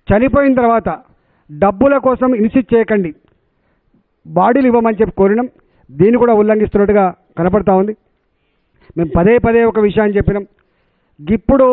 చనిపోయిన తర్వాత డబ్బుల కోసం ఇన్సిస్ట్ చేయకండి, బాడీలు ఇవ్వమని చెప్పి కోరినాం. దీన్ని కూడా ఉల్లంఘిస్తున్నట్టుగా కనపడతా ఉంది. మేము పదే పదే ఒక విషయాన్ని చెప్పినాం. ఇప్పుడు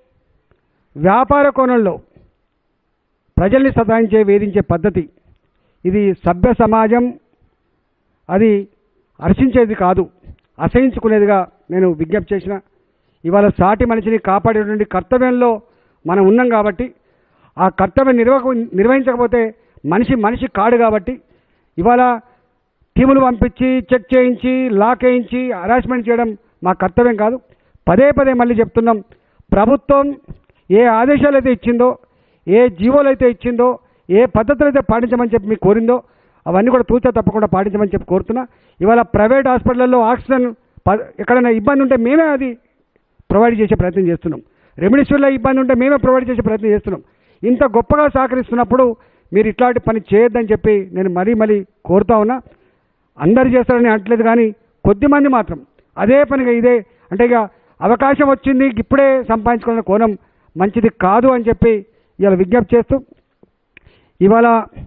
వ్యాపార కోణంలో ప్రజల్ని సతాయించే వేధించే పద్ధతి ఇది సభ్య సమాజం అది హర్షించేది కాదు, అసహించుకునేదిగా నేను విజ్ఞప్తి చేసిన. ఇవాళ సాటి మనిషిని కాపాడేటువంటి కర్తవ్యంలో మనం ఉన్నాం కాబట్టి ఆ కర్తవ్యం నిర్వహించకపోతే మనిషి కాడు కాబట్టి ఇవాళ టీములు పంపించి చెక్ చేయించి లాక్ వేయించి హరాస్మెంట్ చేయడం మా కర్తవ్యం కాదు. పదే పదే మళ్ళీ చెప్తున్నాం, ప్రభుత్వం ఏ ఆదేశాలు అయితే ఇచ్చిందో, ఏ జీవోలు అయితే ఇచ్చిందో, ఏ పద్ధతులు అయితే పాటించమని చెప్పి మీకు కోరిందో అవన్నీ కూడా తూచా తప్పకుండా పాటించమని చెప్పి కోరుతున్నా. ఇవాళ ప్రైవేట్ హాస్పిటల్లో ఆక్సిజన్ ఎక్కడైనా ఇబ్బంది ఉంటే మేమే అది ప్రొవైడ్ చేసే ప్రయత్నం చేస్తున్నాం. రెమిడిసివిర్లో ఇబ్బంది ఉంటే మేమే ప్రొవైడ్ చేసే ప్రయత్నం చేస్తున్నాం. ఇంత గొప్పగా సహకరిస్తున్నప్పుడు మీరు ఇట్లాంటి పని చేయొద్దని చెప్పి నేను మరీ కోరుతా ఉన్నా. అందరు చేస్తారని అంటలేదు, కానీ కొద్దిమంది మాత్రం అదే పనిగా ఇదే అంటే ఇక అవకాశం వచ్చింది ఇప్పుడే సంపాదించుకున్న కోణం మంచిది కాదు అని చెప్పి ఇవాళ విజ్ఞప్తి చేస్తూ, ఇవాళ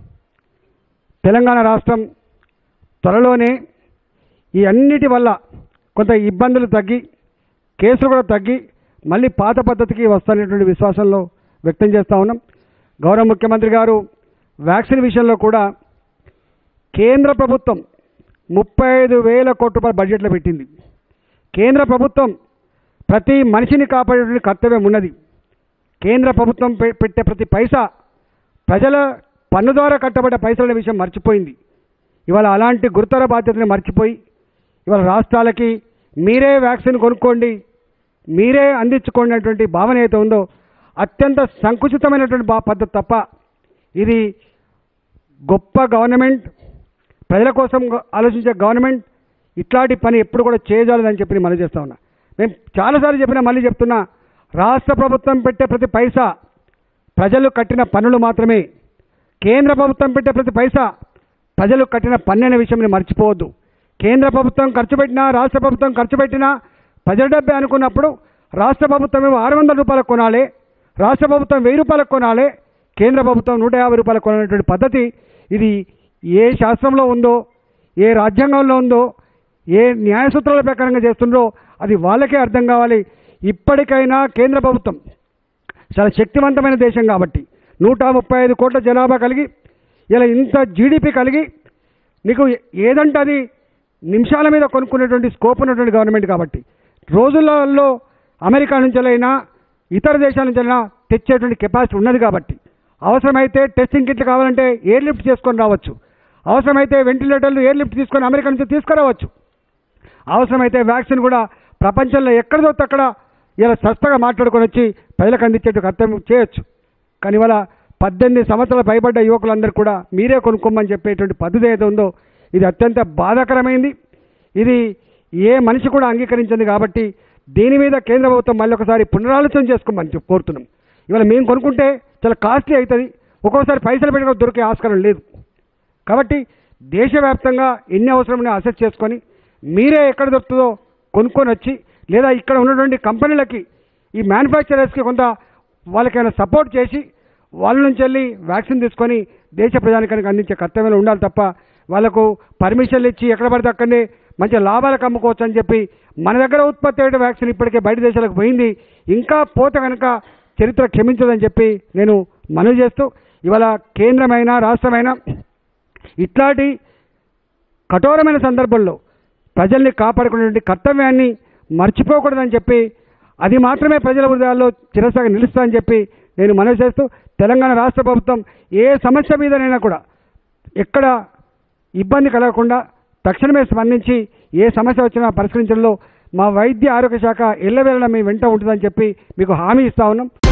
తెలంగాణ రాష్ట్రం త్వరలోనే ఈ అన్నిటి వల్ల కొంత ఇబ్బందులు తగ్గి కేసులు కూడా తగ్గి మళ్ళీ పాత పద్ధతికి వస్తున్నటువంటి విశ్వాసంలో వ్యక్తం చేస్తూ ఉన్నాం. గౌరవ ముఖ్యమంత్రి గారు వ్యాక్సిన్ విషయంలో కూడా కేంద్ర ప్రభుత్వం 35,000 కోట్ల రూపాయల బడ్జెట్లో పెట్టింది. కేంద్ర ప్రభుత్వం ప్రతి మనిషిని కాపాడేటువంటి కర్తవ్యం ఉన్నది. కేంద్ర ప్రభుత్వం పెట్టే ప్రతి పైసా ప్రజల పన్ను ద్వారా కట్టబడ్డ పైసల విషయం మర్చిపోయింది. ఇవాళ అలాంటి గురుతర బాధ్యతని మర్చిపోయి ఇవాళ రాష్ట్రాలకి మీరే వ్యాక్సిన్ కొనుక్కోండి, మీరే అందించుకోండి అనేటువంటి భావన అయితే ఉందో అత్యంత సంకుచితమైనటువంటి పద్ధతి తప్ప ఇది గొప్ప గవర్నమెంట్, ప్రజల కోసం ఆలోచించే గవర్నమెంట్ ఇట్లాంటి పని ఎప్పుడు కూడా చేయజాలని చెప్పి మనం చేస్తూ ఉన్నా. మేము చాలాసార్లు చెప్పినా మళ్ళీ చెప్తున్నా, రాష్ట్ర ప్రభుత్వం పెట్టే ప్రతి పైసా ప్రజలు కట్టిన పన్నులు మాత్రమే. కేంద్ర ప్రభుత్వం పెట్టే ప్రతి పైసా ప్రజలు కట్టిన పన్ను అనే విషయం మర్చిపోవద్దు. కేంద్ర ప్రభుత్వం ఖర్చు పెట్టినా రాష్ట్ర ప్రభుత్వం ఖర్చు పెట్టినా ప్రజల డబ్బే అనుకున్నప్పుడు రాష్ట్ర ప్రభుత్వం 600 రూపాయలకు కొనాలి, రాష్ట్ర ప్రభుత్వం 1000 రూపాయలకు కొనాలి, కేంద్ర ప్రభుత్వం 150 రూపాయలకు కొనేటువంటి పద్ధతి ఇది ఏ శాస్త్రంలో ఉందో, ఏ రాజ్యాంగంలో ఉందో, ఏ న్యాయ సూత్రాల ప్రకారంగా చేస్తుందో అది వాళ్ళకే అర్థం కావాలి. ఇప్పటికైనా కేంద్ర ప్రభుత్వం చాలా శక్తివంతమైన దేశం కాబట్టి 135 కోట్ల జనాభా కలిగి ఇలా ఇంత జీడిపి కలిగి నీకు ఏదంటే అది నిమిషాల మీద కొనుక్కునేటువంటి స్కోప్ ఉన్నటువంటి గవర్నమెంట్ కాబట్టి రోజులలో అమెరికా నుంచైనా ఇతర దేశాల నుంచైనా తెచ్చేటువంటి కెపాసిటీ ఉన్నది కాబట్టి అవసరమైతే టెస్టింగ్ కిట్లు కావాలంటే ఎయిర్ లిఫ్ట్ చేసుకొని రావచ్చు, అవసరమైతే వెంటిలేటర్లు ఎయిర్ లిఫ్ట్ తీసుకొని అమెరికా నుంచి తీసుకురావచ్చు, అవసరమైతే వ్యాక్సిన్ కూడా ప్రపంచంలో ఎక్కడ దొరికితే అక్కడ ఇలా సస్తగా మాట్లాడుకొని వచ్చి ప్రజలకు అందించేట్టు కర్తవ్యం చేయొచ్చు. కానీ ఇవాళ 18 సంవత్సరాల పైబడ్డ యువకులందరూ కూడా మీరే కొనుక్కోమని చెప్పేటువంటి పద్ధతి ఏదో ఉందో ఇది అత్యంత బాధాకరమైంది. ఇది ఏ మనిషి కూడా అంగీకరించింది కాబట్టి దీని మీద కేంద్ర ప్రభుత్వం మళ్ళీ ఒకసారి పునరాలోచన చేసుకోమని కోరుతున్నాం. ఇవాళ మేము కొనుక్కుంటే చాలా కాస్ట్లీ అవుతుంది, ఒక్కోసారి పైసలు పెట్టుకొని దొరికే ఆస్కారం లేదు. కాబట్టి దేశవ్యాప్తంగా ఎన్ని అవసరమని అసెస్ చేసుకొని మీరే ఎక్కడ దొరుకుతుందో కొనుక్కొని వచ్చి లేదా ఇక్కడ ఉన్నటువంటి కంపెనీలకి ఈ మ్యానుఫ్యాక్చరర్స్కి కొంత వాళ్ళకైనా సపోర్ట్ చేసి వాళ్ళ నుంచి వెళ్ళి వ్యాక్సిన్ తీసుకొని దేశ ప్రజానికానికి అందించే కర్తవ్యంలో ఉండాలి తప్ప వాళ్ళకు పర్మిషన్లు ఇచ్చి ఎక్కడ పడితే అక్కడనే మంచి లాభాలకు అమ్ముకోవచ్చు అని చెప్పి మన దగ్గర ఉత్పత్తి అయ్యే వ్యాక్సిన్ ఇప్పటికే బయట దేశాలకు పోయింది, ఇంకా పోతే కనుక చరిత్ర క్షమించదని చెప్పి నేను మనవి చేస్తూ ఇవాళ కేంద్రమైన రాష్ట్రమైన ఇట్లాంటి కఠోరమైన సందర్భంలో ప్రజల్ని కాపాడుకునేటువంటి కర్తవ్యాన్ని మర్చిపోకూడదని చెప్పి అది మాత్రమే ప్రజల హృదయాల్లో చిరస్థాయిగా నిలుస్తుందని చెప్పి నేను మనవి చేస్తూ తెలంగాణ రాష్ట్ర ప్రభుత్వం ఏ సమస్య మీదనైనా కూడా ఎక్కడ ఇబ్బంది కలగకుండా తక్షణమే స్పందించి ఏ సమస్య వచ్చినా పరిష్కరించడంలో మా వైద్య ఆరోగ్య శాఖ ఎల్లవేళలా మీ వెంట ఉంటుందని చెప్పి మీకు హామీ ఇస్తా ఉన్నాం.